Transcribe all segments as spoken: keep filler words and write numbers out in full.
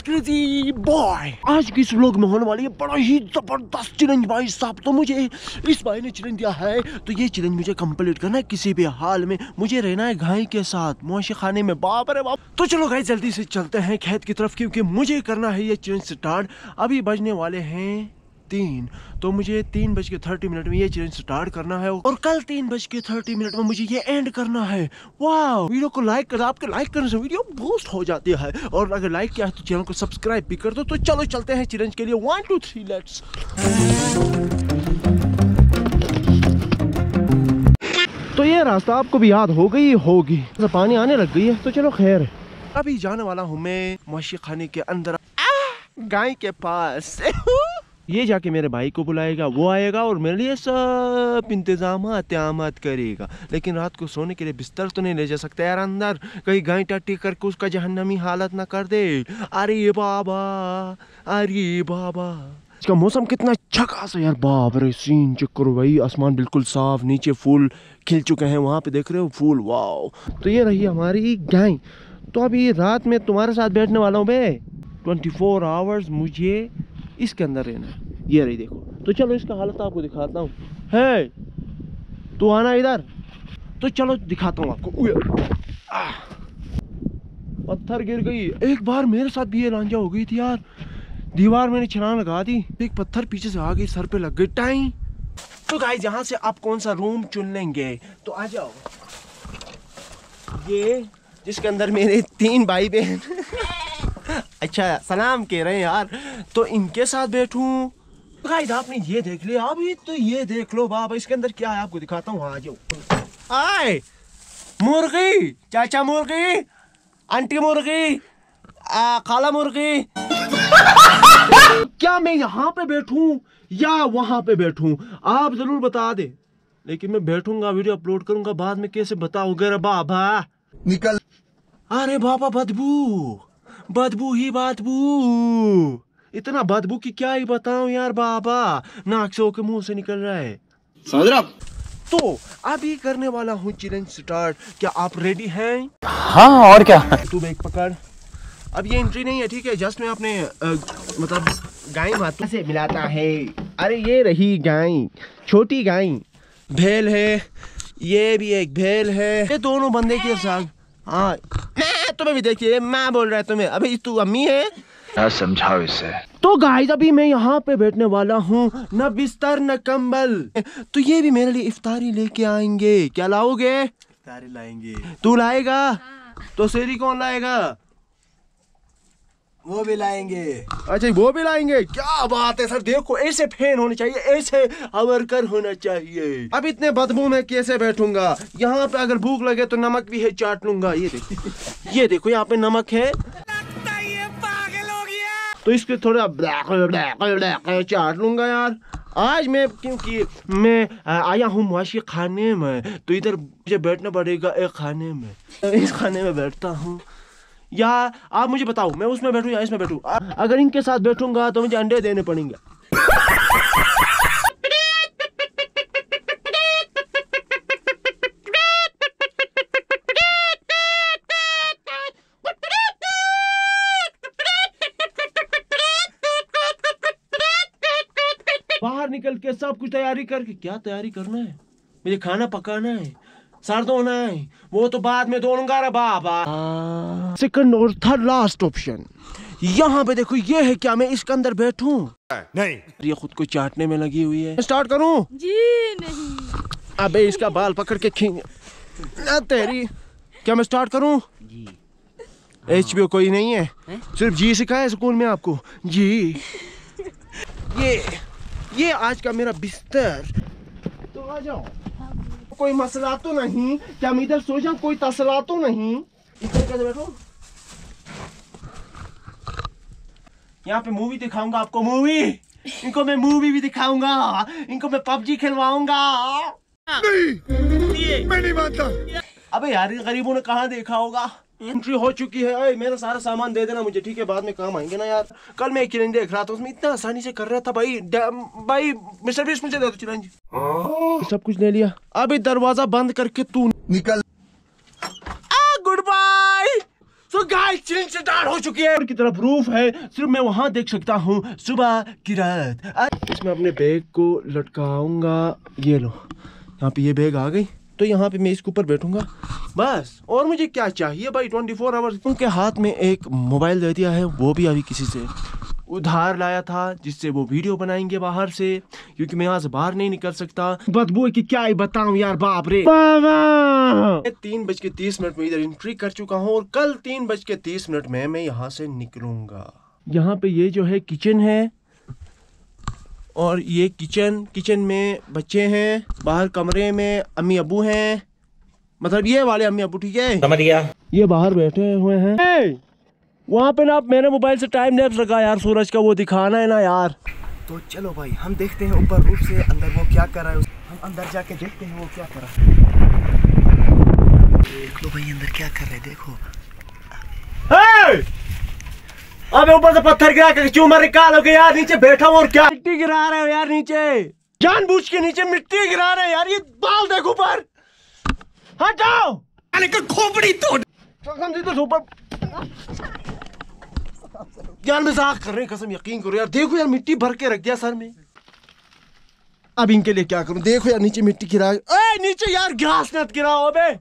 Crazy boy. आज की इस व्लॉग में होने वाली है बड़ा ही जबरदस्त चैलेंज भाई साहब। तो मुझे इस भाई ने चैलेंज दिया है, तो ये चैलेंज मुझे कंप्लीट करना है किसी भी हाल में। मुझे रहना है गाय के साथ मौशी खाने में। बाप रे बाप। तो चलो गाइस जल्दी से चलते हैं खेत की तरफ, क्योंकि मुझे करना है ये चैलेंज स्टार्ट। अभी बजने वाले हैं तीन, तो मुझे तीन बज के थर्टी मिनट में ये चैलेंज स्टार्ट करना है और कल तीन बज के थर्टी मिनट में मुझे ये एंड करना है। वाह, वीडियो को लाइक कर, आपके लाइक करने से वीडियो बूस्ट हो जाती है, और अगर लाइक किया है तो चैनल को सब्सक्राइब भी कर दो। तो चलो चलते हैं चैलेंज के लिए। One two three let's. तो ये रास्ता आपको भी याद हो गई होगी, तो पानी आने लग गई है, तो चलो खैर। अभी जाने वाला हूँ मैं मौशी खाने के अंदर, गाय के पास। ये जाके मेरे भाई को बुलाएगा, वो आएगा और मेरे लिए सब इंतजामात त्यामात करेगा। लेकिन रात को सोने के लिए बिस्तर तो नहीं ले जा सकता यार अंदर, कहीं गाय टट्टी करके उसका जहन्नमी हालत ना कर दे। अरे बाबा, अरे बाबा। इसका मौसम कितना अच्छा खासा यार, बाप रे सीन चेक करो भाई। आसमान बिल्कुल साफ, नीचे फूल खिल चुके हैं, वहाँ पे देख रहे हो फूल। वाह। तो ये रही हमारी गाय। तो अभी रात में तुम्हारे साथ बैठने वाला हूँ मैं। ट्वेंटी फोर आवर्स मुझे इसके अंदर रहना है। ये रही देखो। तो चलो इसका हालत आपको दिखाता हूँ। है तू आना इधर, तो चलो दिखाता हूँ आपको। पत्थर गिर गई। एक बार मेरे साथ भी ये लांजा हो गई थी यार, दीवार मैंने छलांग लगा दी, एक पत्थर पीछे से आ गई, सर पे लग गई टाइम। तो गाइस यहाँ से आप कौन सा रूम चुन लेंगे, तो आ जाओ। ये जिसके अंदर मेरे तीन भाई बहन अच्छा सलाम कह रहे हैं यार, तो इनके साथ बैठूं। गाइस आपने ये देख लिया, अभी तो ये देख लो बाबा इसके अंदर क्या है, आपको दिखाता हूँ। आ जाओ। आए मुर्गी, चाचा मुर्गी, आंटी मुर्गी, आ, खाला मुर्गी। क्या मैं यहाँ पे बैठूं या वहां पे बैठूं, आप जरूर बता दे। लेकिन मैं बैठूंगा, वीडियो अपलोड करूंगा, बाद में कैसे बताओगे रे बाबा। निकल। अरे बाबा बदबू, बदबू ही बदबू, इतना बदबू की क्या ही बताऊं यार बाबा, नाक से होके मुंह से निकल रहा है। समझ। तो अभी करने वाला हूँ चैलेंज स्टार्ट। क्या आप रेडी हैं? हाँ और क्या। तू बैग पकड़। अब ये एंट्री नहीं है, ठीक है, जस्ट मैं अपने आ, मतलब गाय हाथों से मिलाता है। अरे ये रही गाय, छोटी गाय। भेल है, ये भी एक भेल है, ये दोनों बंदे के साथ। हाँ तुम्हें भी देखिए, मैं बोल रहा है तुम्हें। अभी तू अम्मी है, क्या समझाओ इसे। तो गाइस अभी मैं यहाँ पे बैठने वाला हूँ, न बिस्तर न कंबल। तो ये भी मेरे लिए इफ्तारी लेके आएंगे। क्या लाओगे? इफ्तारी लाएंगे। तू लाएगा? तो सेरी कौन लाएगा? वो भी लाएंगे। अच्छा वो भी लाएंगे, क्या बात है सर। देखो ऐसे फैन होने चाहिए, ऐसे अवरकर होना चाहिए। अब इतने बदबू में कैसे बैठूंगा। यहाँ पे अगर भूख लगे तो नमक भी है, चाट लूंगा। ये देखो, ये देखो यहाँ पे नमक है, तो इसके थोड़ा चाट लूंगा यार आज मैं, क्योंकि मैं आया हूँ मौशी खाने में, तो इधर मुझे बैठना पड़ेगा एक खाने में। इस खाने में बैठता हूँ, या आप मुझे बताओ मैं उसमें बैठूं या इसमें बैठूं। अगर इनके साथ बैठूंगा तो मुझे अंडे देने पड़ेंगे। बाहर निकल के सब कुछ तैयारी करके, क्या तैयारी करना है, मुझे खाना पकाना है, सर धोना है, वो तो बाद में धोऊंगा रे बाबा। सेकंड और थर्ड लास्ट ऑप्शन यहाँ पे देखो, ये है। क्या मैं इसके अंदर बैठूं? नहीं। ये खुद को चाटने में लगी हुई है। स्टार्ट करूं? जी नहीं। अबे इसका बाल पकड़ के खींच तेरी। क्या मैं स्टार्ट करूं? जी। एच बी ओ कोई नहीं है, है? सिर्फ जी सिखाया स्कूल में आपको, जी। ये ये आज का मेरा बिस्तर। तो आ जाओ। कोई मसला तो नहीं, क्या मैं इधर सो जाऊं, कोई तसला तो नहीं। इधर कैसे बैठो? यहाँ पे मूवी दिखाऊंगा आपको, मूवी। इनको मैं मूवी भी दिखाऊंगा, इनको मैं पबजी खिलवाऊंगा। नहीं, मैं नहीं मानता। अबे यार गरीबों ने कहाँ देखा होगा। एंट्री हो चुकी है। अरे मेरा सारा सामान दे देना मुझे, ठीक है, बाद में काम आएंगे ना यार। कल मैं एक चैलेंज देख रहा था, उसमें इतना आसानी से कर रहा था भाई। भाई मिस्टर बीस्ट मुझे दे दो चैलेंज। सब कुछ ले लिया, अभी दरवाजा बंद करके तू निकल। Good bye. तो गाइस चैलेंज स्टार्ट हो चुकी है की तरफ रूफ है, सिर्फ मैं वहां देख सकता हूँ सुबह की रात। इसमें अपने बैग को लटकाऊंगा, ये लो यहाँ पे ये बैग आ गई, तो यहाँ पे मैं इसके ऊपर बैठूंगा बस। और मुझे क्या चाहिए भाई, ट्वेंटी फोर आवर्स। उनके हाथ में एक मोबाइल दे दिया है, वो भी अभी किसी से उधार लाया था, जिससे वो वीडियो बनाएंगे बाहर से, क्योंकि मैं यहाँ से बाहर नहीं निकल सकता। बदबू की क्या ही बताऊं यार, बाप रे बाबा। तीन बज के तीस मिनट में इधर एंट्री कर चुका हूँ और कल तीन बज के तीस मिनट में मैं यहाँ से निकलूंगा। यहाँ पे ये जो है किचन है, और ये किचन किचन में बच्चे हैं, बाहर कमरे में अम्मी अबू हैं, मतलब ये वाले अम्मी अबू, ठीक है समझ गया। ये बाहर बैठे हुए हैं। hey! वहाँ पे ना मैंने मोबाइल से टाइम लैप्स रखा यार, सूरज का वो दिखाना है ना यार। तो चलो भाई हम देखते हैं ऊपर रूफ से अंदर वो क्या कर रहा है, हम अंदर जाके देखते हैं वो क्या कर रहा है। देख लो भाई अंदर क्या कर रहे हैं, देखो। hey! अबे ऊपर से पत्थर गिरा के चूमर निकालोगे यार, नीचे बैठा हूँ और क्या मिट्टी गिरा रहे हो यार नीचे, जानबूझ के नीचे मिट्टी गिरा रहे हो यार। ये बाल देखो ऊपर, हटाओ खोपड़ी तोड़ तो ऊपर यार, मजाक कर रहे हैं कसम, यकीन करो यार। देखो यार मिट्टी भर के रख दिया सर में, अब इनके लिए क्या करूं। देखो यार नीचे मिट्टी गिरा, ए नीचे यार घास मत गिराओ अबे।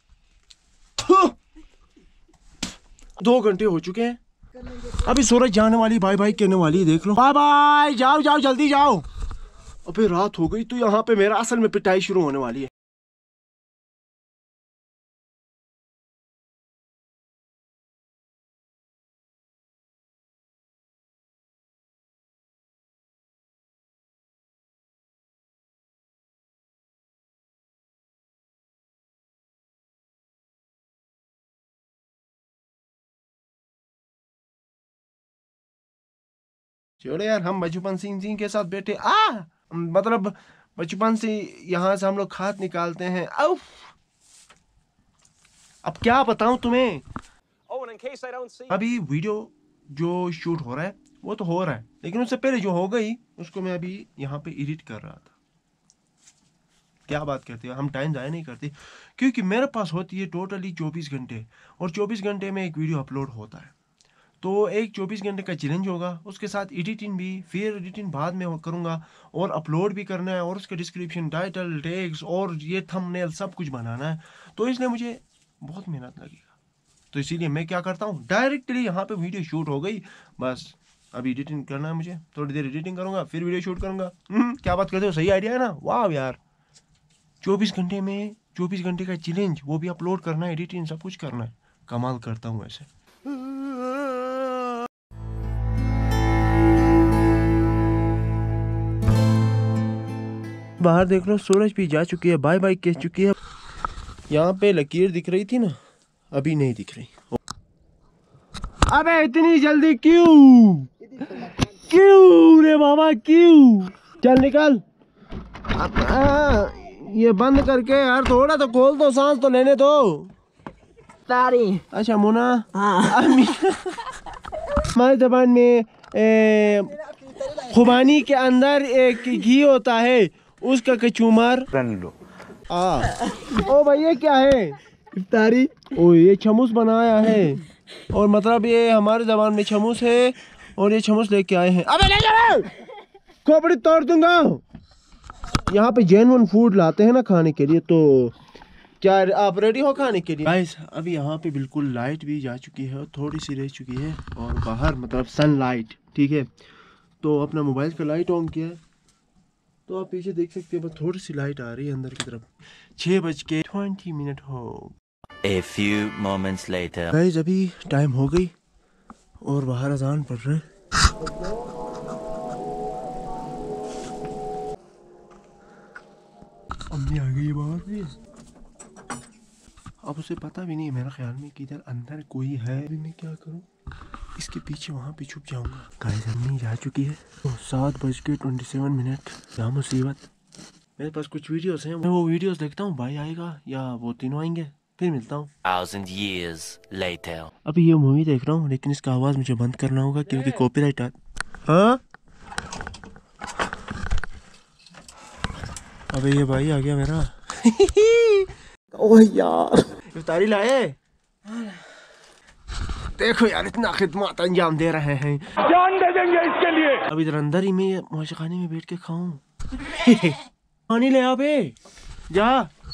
दो घंटे हो चुके हैं, अभी सूरज जाने वाली, बाय बाय कहने वाली, देख लो बाय बाय, जाओ जाओ जल्दी जाओ। अबे रात हो गई, तो यहाँ पे मेरा असल में पिटाई शुरू होने वाली है। छोड़ो यार, हम बचपन सिंह सिंह के साथ बैठे आ मतलब बचपन से यहाँ से हम लोग खाद निकालते हैं। अब अब क्या बताऊं तुम्हें। अभी वीडियो जो शूट हो रहा है वो तो हो रहा है, लेकिन उससे पहले जो हो गई उसको मैं अभी यहाँ पे एडिट कर रहा था। क्या बात करते हो, हम टाइम ज़ाया नहीं करते, क्योंकि मेरे पास होती है टोटली चौबीस घंटे, और चौबीस घंटे में एक वीडियो अपलोड होता है। तो एक चौबीस घंटे का चैलेंज होगा, उसके साथ एडिटिंग भी, फिर एडिटिंग बाद में करूँगा, और अपलोड भी करना है, और उसका डिस्क्रिप्शन, टाइटल, टैग्स और ये थंबनेल सब कुछ बनाना है। तो इसलिए मुझे बहुत मेहनत लगेगा, तो इसीलिए मैं क्या करता हूँ, डायरेक्टली यहाँ पे वीडियो शूट हो गई, बस अभी एडिटिंग करना है मुझे, थोड़ी देर एडिटिंग करूँगा फिर वीडियो शूट करूँगा। क्या बात करते हो, सही आइडिया है ना, वाह यार। चौबीस घंटे में चौबीस घंटे का चैलेंज, वो भी अपलोड करना है, एडिटिंग सब कुछ करना है, कमाल करता हूँ ऐसे। बाहर देख लो, सूरज भी जा चुकी है, बाय बाय कह चुकी है। यहाँ पे लकीर दिख रही थी ना, अभी नहीं दिख रही। अबे इतनी जल्दी क्यों क्यों रे बाबा क्यों, चल निकल। अब, आ, ये बंद करके यार थोड़ा तो खोल दो, सांस तो लेने दो। तारी अच्छा मुना, हाँ। हमारी जबान में ए, खुबानी के अंदर एक घी होता है, उसका कचूमर लो। आ ओ भाई ये क्या है, इफ्तारी। ओ ये छमूस बनाया है, और मतलब ये हमारे जबान में छमूस है, और ये छमूस लेके आए हैं। अबे ले जा, खोपड़ी तोड़ दूंगा। यहाँ पे जेन्युइन फूड लाते हैं ना खाने के लिए, तो क्या आप रेडी हो खाने के लिए। गाइस अभी यहाँ पे बिल्कुल लाइट भी जा चुकी है, थोड़ी सी रह चुकी है, और बाहर मतलब सनलाइट, ठीक है। तो अपना मोबाइल का लाइट ऑन किया है, तो आप पीछे देख सकते हैं, बस थोड़ी सी लाइट आ रही है अंदर की तरफ। छः बज के ट्वेंटी मिनट हो। A few moments later. Guys अभी टाइम हो गई और बाहर अजान पड़ रहा है। अम्मी आ गई है बाहर से। अब उसे पता भी नहीं है मेरा ख्याल में कि इधर अंदर कोई है। अभी मैं क्या करूं, इसके पीछे वहां पे छुप जाऊंगा। गाइस अम्मी जा चुकी है, तो सात बज के ट्वेंटी सेवन मिनट। क्या मुसीबत, मेरे पास कुछ वीडियोस हैं, मैं वो वीडियोस देखता हूँ, भाई आएगा या वो तीनों आएंगे, फिर मिलता हूँ। Thousand years later. अभी ये मूवी देख रहा हूँ, लेकिन इसका आवाज़ मुझे बंद करना होगा क्योंकि कॉपीराइट आ। हाँ अबे ये भाई आ गया मेरा। ओह यार इफ्तारी लाए। देखो यार इतना खिदमत अंजाम दे रहे हैं, जान दे देंगे इसके लिए। अब इधर अंदर ही मैं मुआशी खाने में बैठ के खाऊं। पानी ले आ बे, जा।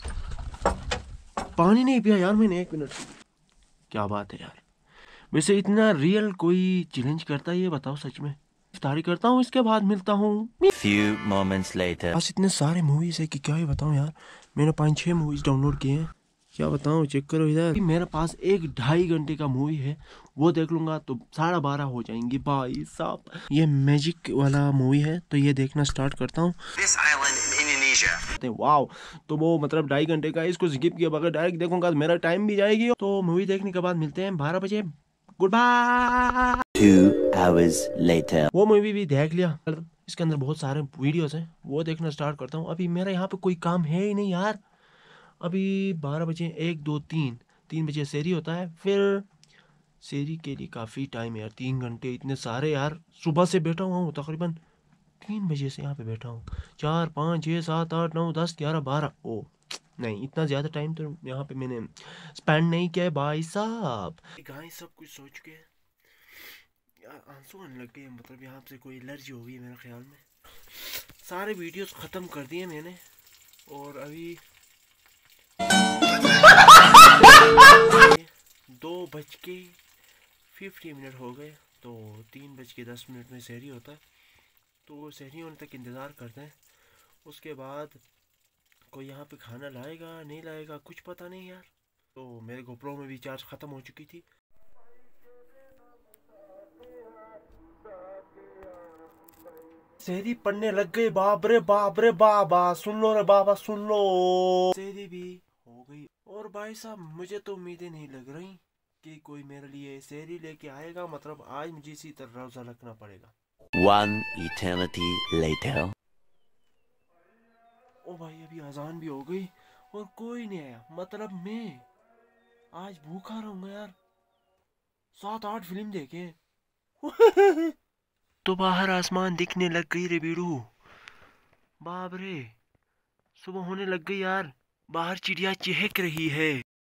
पानी नहीं पिया यार मैंने एक मिनट। क्या बात है यार। वैसे इतना रियल कोई चैलेंज करता है ये बताओ सच में? इफ्तारी करता हूँ इसके बाद मिलता हूँ। Few moments later. बस इतने सारे मूवीज है कि क्या ही बताऊँ यार। मैंने पाँच छह मूवीज डाउनलोड किए हैं, क्या बताऊँ। चेक करो इधर, मेरे पास एक ढाई घंटे का मूवी है, वो देख लूंगा तो साढ़े बारह हो जाएंगे भाई साहब। ये मैजिक वाला मूवी है तो ये देखना स्टार्ट करता हूँ। वाओ, तो वो मतलब ढाई घंटे का है, इसको स्किप किया बगैर डायरेक्ट देखूंगा तो मेरा टाइम भी जाएगी। तो मूवी देखने के बाद मिलते हैं बारह बजे। Good bye. Two hours later. वो मूवी भी देख लिया, इसके अंदर बहुत सारे वीडियोस हैं, वो देखना स्टार्ट करता हूँ। अभी मेरा यहाँ पे कोई काम है ही नहीं यार। अभी बारह बजे, एक दो तीन तीन बजे सेरी होता है, फिर सेरी के लिए काफ़ी टाइम है यार, तीन घंटे इतने सारे यार। सुबह से बैठा हुआ हूँ तकरीबन तीन बजे से यहाँ पे बैठा हूँ। चार पाँच छः सात आठ नौ दस ग्यारह बारह, ओ नहीं इतना ज़्यादा टाइम तो यहाँ पे मैंने स्पेंड नहीं किया है भाई साहब। गाय सब कुछ सोच के यार आंसू आने लग गए, मतलब यहाँ से कोई एलर्जी हो गई मेरे ख्याल में। सारे वीडियोस ख़त्म कर दिए मैंने और अभी दो बज के फिफ्टी मिनट हो गए, तो तीन बज के दस मिनट में सहरी होता है, तो सहरी होने तक इंतज़ार करते हैं। उसके बाद कोई यहाँ पे खाना लाएगा नहीं लाएगा कुछ पता नहीं यार। तो मेरे गोप्रो में भी चार्ज ख़त्म हो चुकी थी। सहरी पढ़ने लग गए, बाप रे बाप रे बाबा, सुन लो रे बाबा सुन लो। सहरी भी हो गई और भाई साहब मुझे तो उम्मीदें नहीं लग रही कि कोई मेरे लिए सहरी लेके आएगा, मतलब आज मुझे इसी तरह रोजा रखना पड़ेगा। One eternity later. ओ भाई अभी अजान भी हो गई और कोई नहीं आया, मतलब मैं आज भूखा रहूंगा यार। सात आठ फिल्म देखे। तो बाहर आसमान दिखने लग गई रे बीड़ू, बाप रे सुबह होने लग गई यार। बाहर चिड़िया चहक रही है।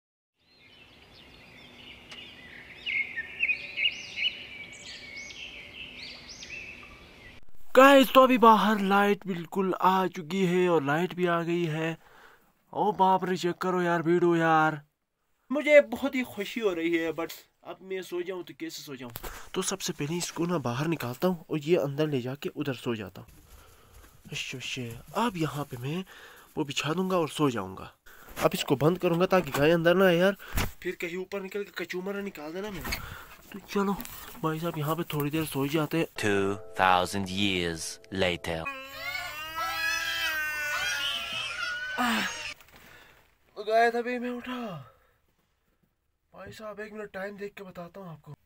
गाइस तो अभी बाहर लाइट बिल्कुल आ चुकी है और लाइट भी आ गई है। ओ बाप रे चेक करो यार वीडियो यार, मुझे बहुत ही खुशी हो रही है। बट अब मैं सो जाऊं तो कैसे सो जाऊं? तो सबसे पहले इसको ना बाहर निकालता हूं और ये अंदर ले जाके उधर सो जाता हूं। अब यहाँ पे मैं वो बिछा दूंगा और सो जाऊंगा। अब इसको बंद करूंगा ताकि गाय अंदर ना आए यार, फिर कहीं ऊपर निकल के कचूमर निकाल देना मैंने। तो चलो भाई साहब यहाँ पे थोड़ी देर सो जाते हैं। Two thousand years later. गया था भाई मैं उठा। भाई साहब एक मिनट टाइम देख के बताता हूँ आपको।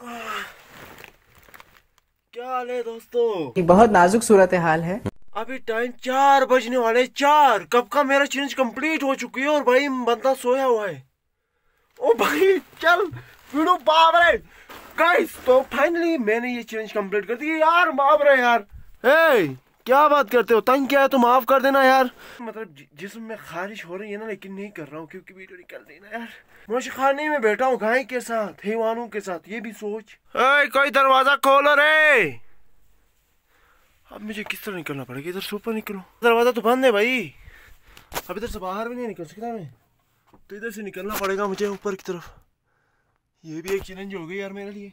क्या हाल है दोस्तों? बहुत नाजुक सूरत हाल है। अभी टाइम चार बजने वाले, चार कब का मेरा चैलेंज कंप्लीट हो चुकी है और भाई बंदा सोया हुआ है। ओ भाई चल वीडियो बाप रे गाइस, तो फाइनली मैंने ये चैलेंज कंप्लीट कर दी यार। बाप रे यार, हे क्या बात करते हो, तंग क्या है तो माफ कर देना यार। मतलब जिस्म में खारिश हो रही है ना, लेकिन नहीं कर रहा हूँ क्योंकि वीडियो निकल रही ना यार। मुझे खाने में बैठा हूँ गाय के साथ, हैवानों के साथ, ये भी सोच। ए, कोई दरवाजा खोलो रे। अब मुझे किस तरह निकलना पड़ेगा? इधर से ऊपर निकलो, दरवाजा तो बंद है भाई। अब इधर से बाहर भी नहीं निकल सकता मैं, तो इधर से निकलना पड़ेगा मुझे ऊपर की तरफ। ये भी एक चैलेंज हो गई यार मेरे लिए,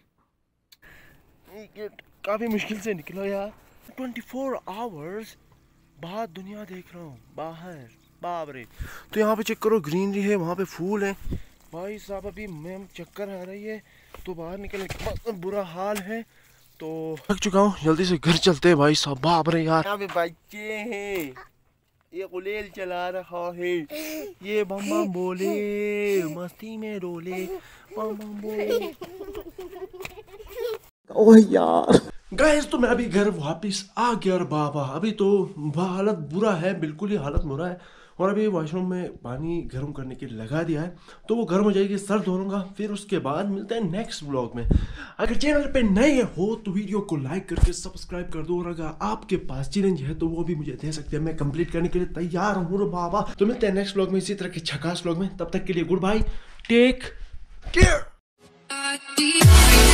काफी मुश्किल से निकला यार। ट्वेंटी फोर आवर्स बाहर दुनिया देख रहा हूँ बाहर, बाप रे। तो यहाँ पे चेक करो ग्रीनरी है, वहाँ पे फूल है भाई साहब। अभी मैम चक्कर आ रही है तो बाहर निकलने का बुरा हाल है, तो थक चुका हूँ, जल्दी से घर चलते हैं भाई साहब। बाप रे यार, यहाँ पे बच्चे हैं, ये गुलेल चला रहा है, ये बम बम बोले मस्ती में डोले बम बम बोले। ओह यार गाइस, तो मैं अभी घर वापस आ गया और बाबा अभी तो हालत बुरा है, बिल्कुल ही हालत बुरा है। और अभी वॉशरूम में पानी गर्म करने के लिए लगा दिया है, तो वो गर्म हो जाएगी, सर धो लूँगा, फिर उसके बाद मिलते हैं नेक्स्ट व्लॉग में। अगर चैनल पे नए हो तो वीडियो को लाइक करके सब्सक्राइब कर दो, और अगर आपके पास चैलेंज है तो वो भी मुझे दे सकते हैं, मैं कंप्लीट करने के लिए तैयार हूँ बाबा। तो मिलते हैं नेक्स्ट व्लॉग में इसी तरह के झकास व्लॉग में, तब तक के लिए good bye, take care. body.